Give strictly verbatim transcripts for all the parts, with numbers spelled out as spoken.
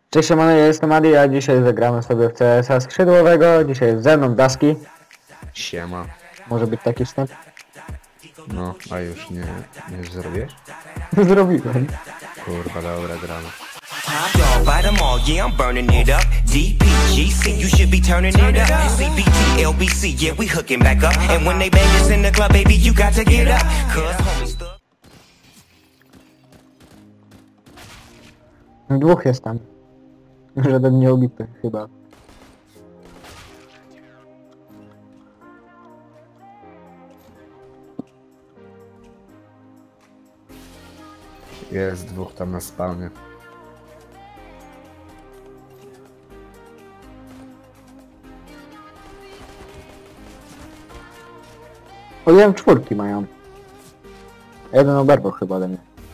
Cześć, siemano, ja jestem Adi, a dzisiaj zagramy sobie w C S a skrzydłowego. Dzisiaj jest ze mną Daski. Siema. Może być taki wstęp? No, a już nie, nie zrobiłeś? Zrobiłem. Kurwa, dobra, gramy. Top dog, bite them all, yeah, I'm burning it up. D P G C, you should be turning it up. C B T, L B C, yeah, we hooking back up. And when they bang us in the club, baby, you got to get up. Cause homies stuck. Dwóch jest tam. Żaden nie ubity chyba. Jest dwóch tam na spawnie. O, jeden czwórki mają. Jeden oberwał chyba ode mnie.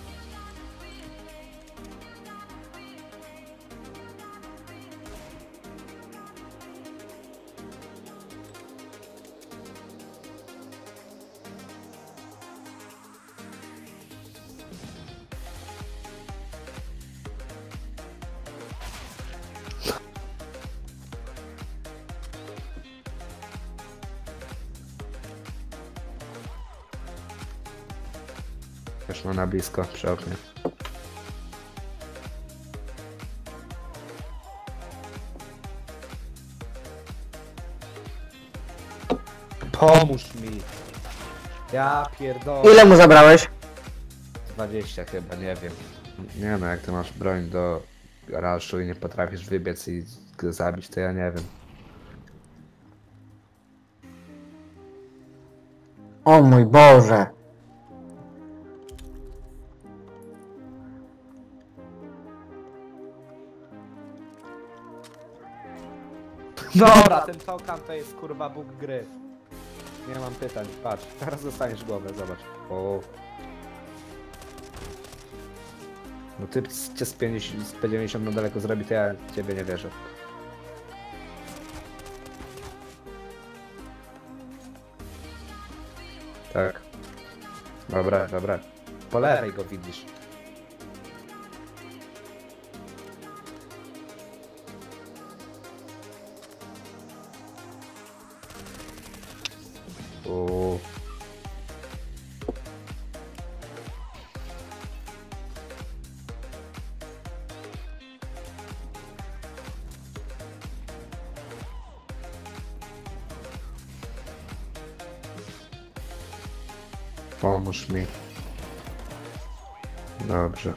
Już ma na blisko, przy oknie. Pomóż mi! Ja pierdolę. Ile mu zabrałeś? dwadzieścia chyba, nie wiem. Nie no, jak ty masz broń do raszu i nie potrafisz wybiec i go zabić, to ja nie wiem. O mój Boże. Dobra, ten tokan to jest kurwa bóg gry. Nie mam pytań, patrz, teraz dostaniesz głowę, zobacz. O. No ty cię z pięćdziesiąt, z P dziewięćdziesiąt na daleko zrobi, to ja ciebie nie wierzę. Tak. Dobra, dobra. Po lewej go widzisz. Uuu. Pomóż mi. Dobrze.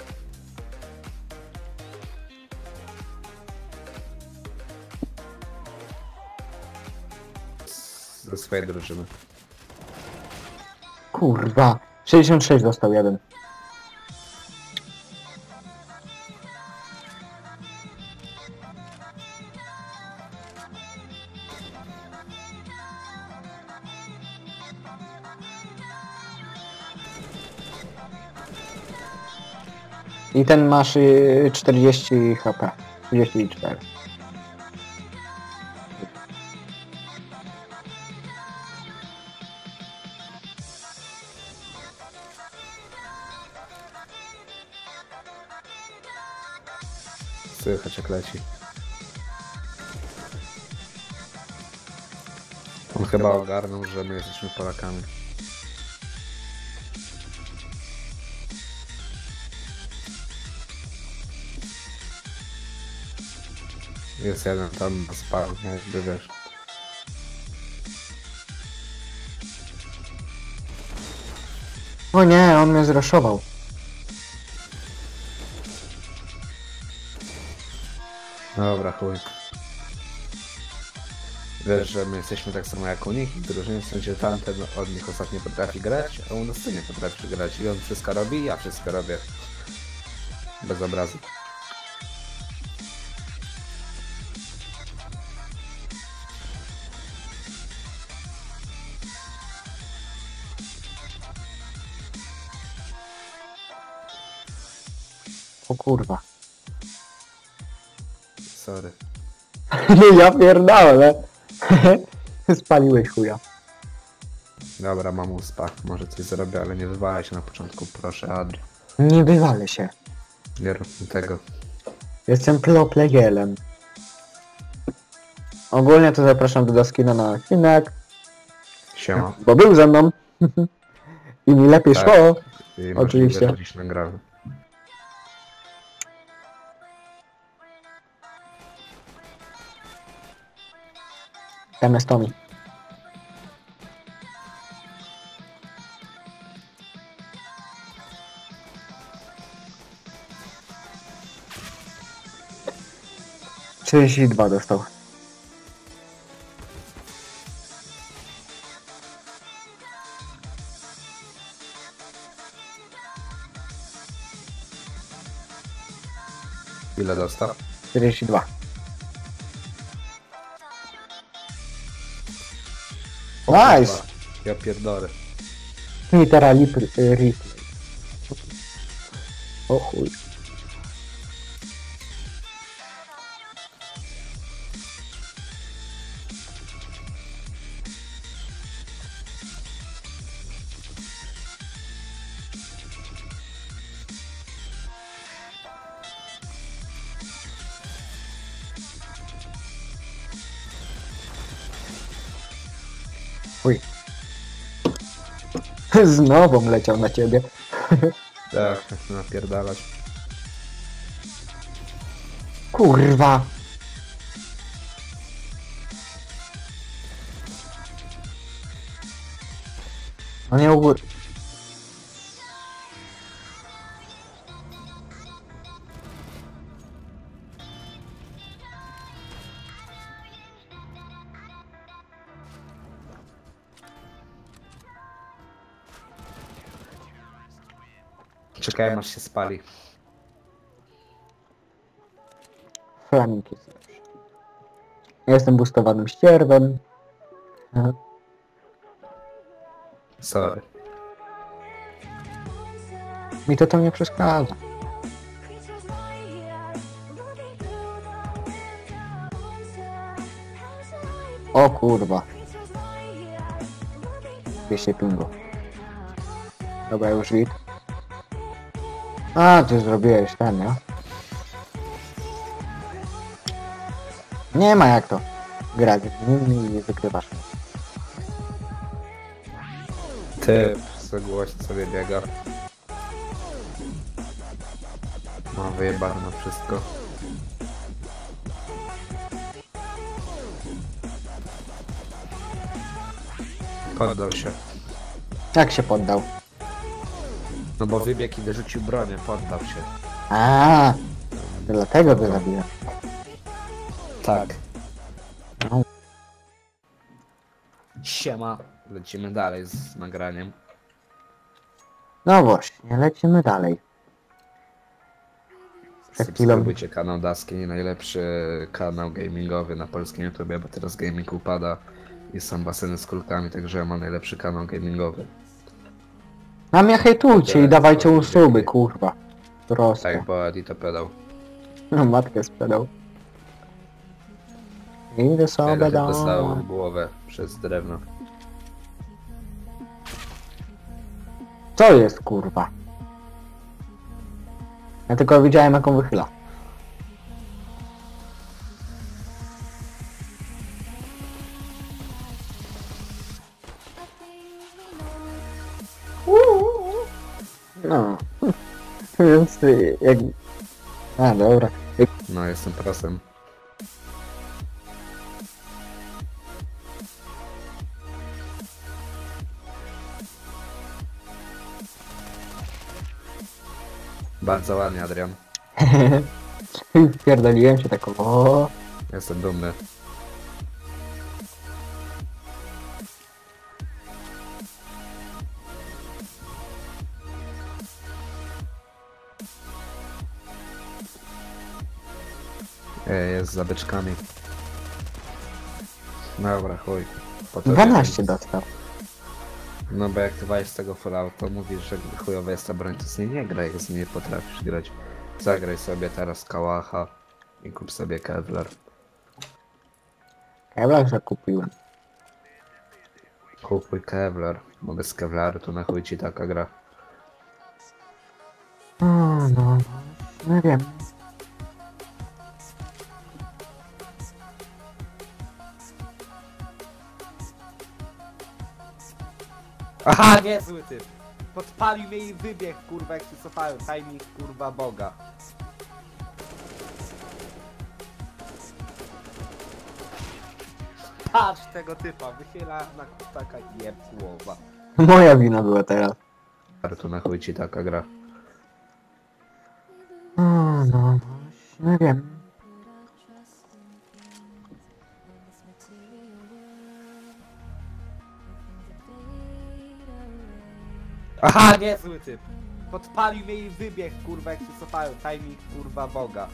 Ze swojej drużyny. Kurwa. sześćdziesiąt sześć dostał jeden. I ten masz y, czterdzieści H P. trzydzieści cztery. Słychać jak leci. On chyba ogarnął, że my jesteśmy Polakami. Jest jeden tam spał, jakby wiesz. O nie, on mnie zraszował. Dobra, chuj. Wiesz, że my jesteśmy tak samo jak u nich i drużyny, w sensie tamten od nich ostatnio potrafi grać, a u nas ty nie potrafisz grać i on wszystko robi, ja wszystko robię. Bez obrazu. O kurwa. Sorry. Ja pierdolę. Spaliłeś chuja. Dobra, mam uspa. Może coś zrobię, ale nie wywalaj się na początku, proszę, Adri. Nie wywalę się. Nie rób mi tego. Jestem pro-playerem. Ogólnie to zapraszam do Daskina na odcinek, Siema. bo był ze mną. I mi lepiej Tak. szło. I Oczywiście. możliwe, że dziś nagramy. Tam jest Tommy. trzydzieści dwa dostał. Ile dostał? czterdzieści dwa. Nice! Ja pierdolę. I teraz replay. replay. O chuj. Uj. Znowu leciał na ciebie. Tak, napierdalać. Kurwa. No nie u góry. Czekałem aż się spali. Flaming jest lepszy. Ja jestem boostowanym ścierwem. Aha. Sorry. Mi to tam nie przeszkadza. O kurwa. dwieście pingu. Dobra, już wid. A, ty zrobiłeś ten, nie? Nie ma jak to grać z nimi i wykrywasz. Ty, za głośno sobie biega. Ma wyjebane na wszystko. Poddał się. Jak się poddał? No bo wybiegł i wyrzucił bronię, poddał się. A, to dlatego go zabiłem. Tak. No. Siema. Lecimy dalej z nagraniem. No właśnie, lecimy dalej. Przed chwilą. Subskrybujcie kanał Daski, nie najlepszy kanał gamingowy na polskim YouTubie, bo teraz gaming upada i są baseny z kulkami, także ja mam najlepszy kanał gamingowy. A mnie hejtujcie i dawajcie usuby, kurwa. Prosto. Tak, bo Adi to pedał. No, matkę sprzedał. Idę sobie Ja do... dostał w głowę przez drewno. Co jest, kurwa? Ja tylko widziałem, jaką wychyla. No. Więc y, jak... A, dobra. No, jestem prasem. Bardzo ładnie, Adrian. Pierdoliłem się tak o. Jestem dumny. Ej, jest za beczkami. Dobra, chuj. Po to dwanaście wiem. dostał. No bo jak ty walisz z tego Fallouta, to mówisz, że chujowa jest ta broń, to z niej nie graj, jak z niej nie potrafisz grać. Zagraj sobie teraz Kałacha i kup sobie Kevlar. Kevlar zakupiłem. Kupuj Kevlar, bo bez Kevlaru to na chuj ci taka gra. O, no, no wiem. Aha, niezły typ. Podpalił mnie i wybiegł, kurwa, jak się cofałem. Timing, kurwa, Boga. Patrz tego typa, wychyla na kutaka i jeb głowa. Moja wina była teraz. Ale to na chuj ci taka gra. O, no, nie wiem. Aha, niezły typ. Podpalił mnie i wybiegł, kurwa, jak się cofałem. Timing, kurwa, Boga.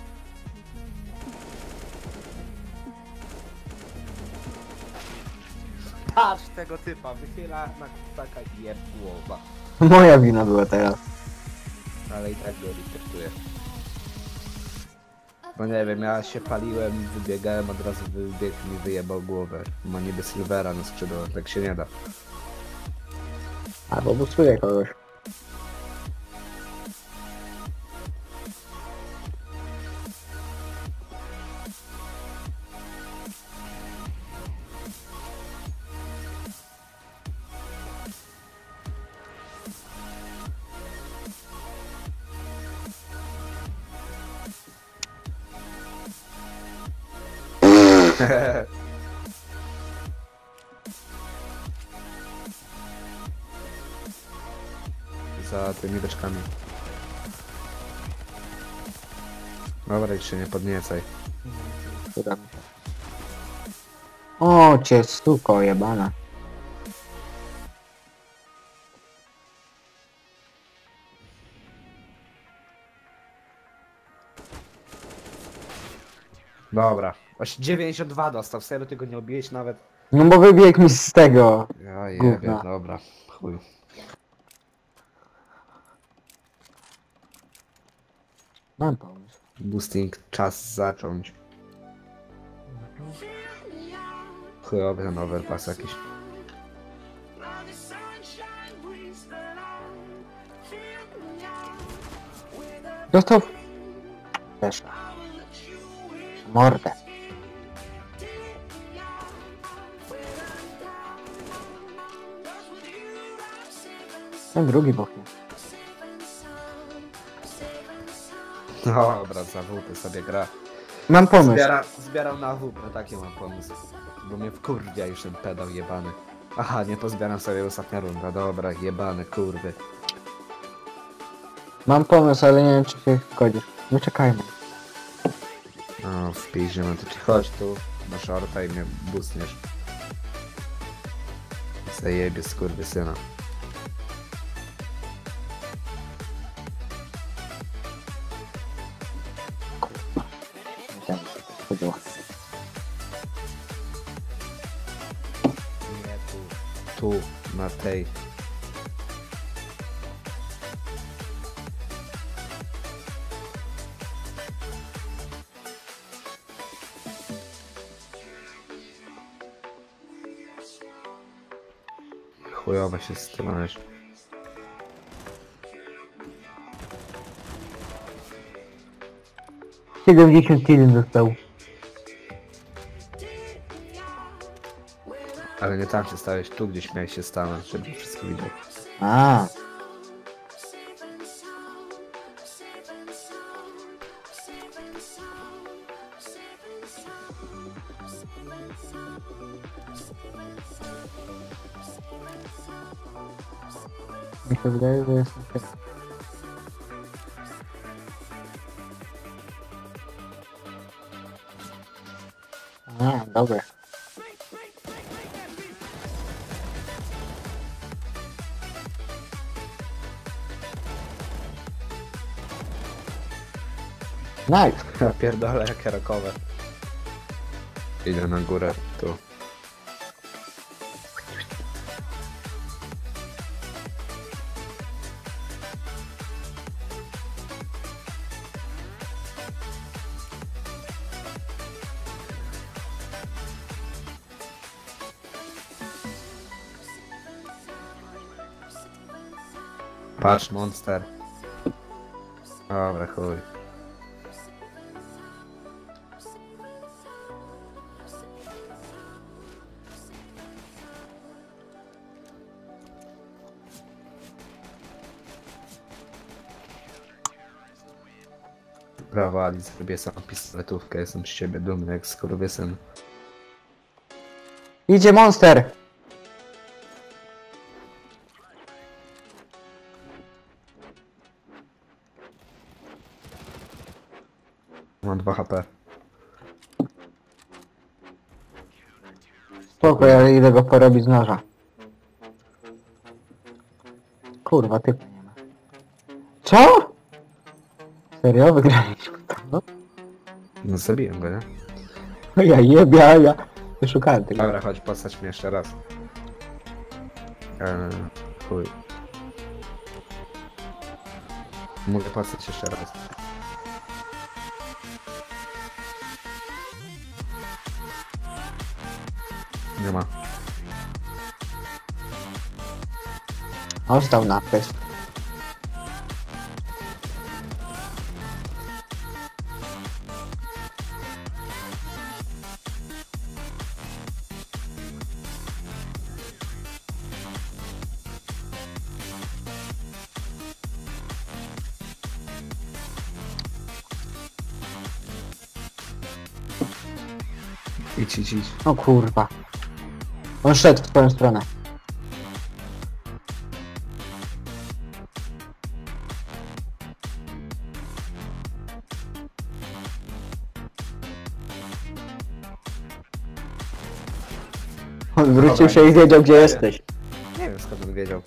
Patrz tego typa, wychyla na kutaka i jeb głowa. Moja wina była teraz. Ale i tak go respektuję. No nie wiem, ja się paliłem, wybiegałem, od razu wybiegł mi wyjebał głowę. Ma niby Silvera na skrzydło, tak się nie da. Albo busuje kogoś. Za tymi beczkami. Dobra, już się nie podniecaj. Uda mi się. O, cię suko jebana. Dobra. Właśnie dziewięćdziesiąt dwa dostał, serio ty go nie obiłeś nawet? No bo wybiegł mi z tego. Ja jebie, Gówna. dobra. Chuj. Mam pomysł. Boosting, czas zacząć. Chujowy ten overpass jakiś. Dostał. Też. Mordę. Ten drugi bochnie. Dobra, za W P sobie gra. Mam pomysł. Zbiera, zbierał na W P, taki mam pomysł. Bo mnie wkurwia już ten pedał jebany. Aha, nie pozbieram sobie ostatnia runda, dobra, jebany, kurwy. Mam pomysł, ale nie wiem czy się zgodzisz. No czekajmy. O, w piździe, no to ci chodź tu, na shorta i mnie boostniesz. Zajebie, skurwysyna. Nie wiem, co to chodziło. Nie tu. Tu, na tej. Chujowo się strzelałeś. siedemdziesiąt jeden został. Ale nie tam się stałeś, tu gdzieś miałeś się stanąć, żeby wszystko widać. A. Mi się wydaje, że jest okej. A, dobre. Nice. Ja pierdolę jakie rokowe. Idę na górę, tu. Patrz, monster. Dobra, chuj. Brawo, Ali, zrobię sam pistoletówkę, jestem z ciebie dumny jak skurwysyn. Idzie monster! Mam dwa H P. Spoko, ja idę go porobić z noża. Kurwa, typa nie ma. Co? Serio? Wygraliśmy to? No zabiłem go, nie? No ja jebia, ja, ja wyszukałem tego. Dobra, chodź, postać mnie jeszcze raz. Eee, chuj. Mogę postać jeszcze raz. Nie ma. Ostał napis. Idź, idź, idź. O kurwa. On szedł w twoją stronę. On wrócił Dobra, się i wiedział, gdzie jesteś. Nie wiem skąd on wiedział.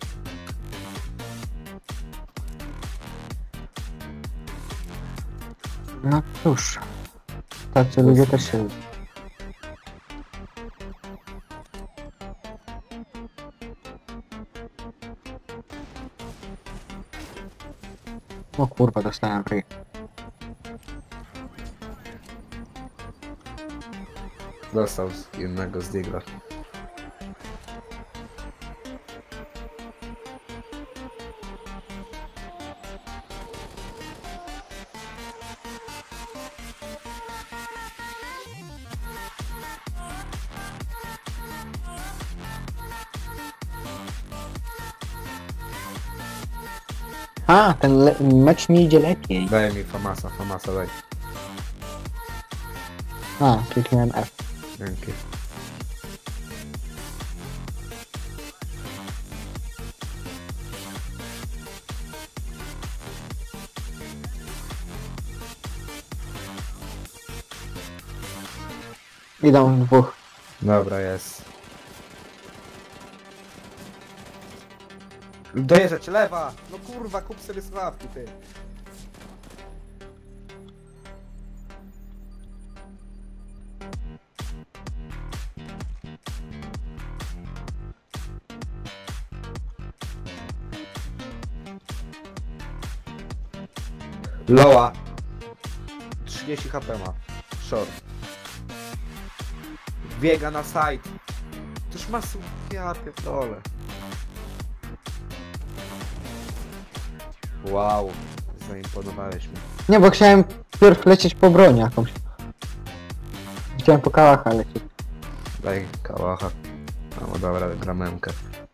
No cóż. Tacy ludzie też się... O kurwa, dostałem ryj. Dostał z jednego z digla. A, ten le- mecz mi idzie lepiej. Daj mi Famasa, Famasa daj. A, kliknąłem F. Dzięki. Idą w dwóch. Dobra, jest. Dojeżdżać, lewa! No kurwa, kup sobie sławki, ty. Loa. trzydzieści H P ma. Short. Biega na side. Toż ma su... Ja pierdolę. Wow. Zaimponowałeś mi. Nie, bo chciałem pierw lecieć po broń jakąś. Chciałem po kałacha lecieć. Daj kałacha. No dobra, gramemkę.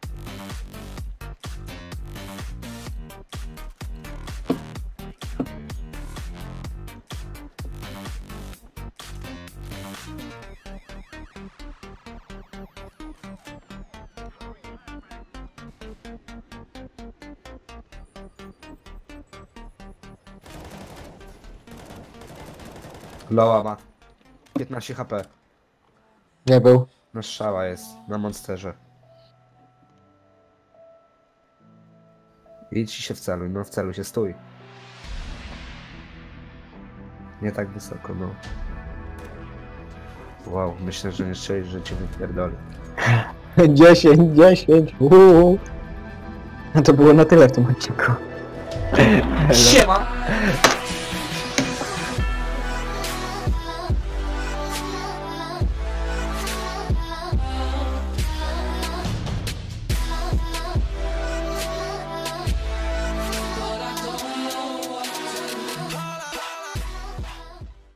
Loa ma piętnaście H P. Gdzie był? Na strzała jest, na monsterze. Idź się w celu, no w celu się stój. Nie tak wysoko, no. Wow, myślę, że nie strzelisz, że cię wypierdoli. dziesięć, dziesięć, uuu. No to było na tyle w tym odcinku. Siema!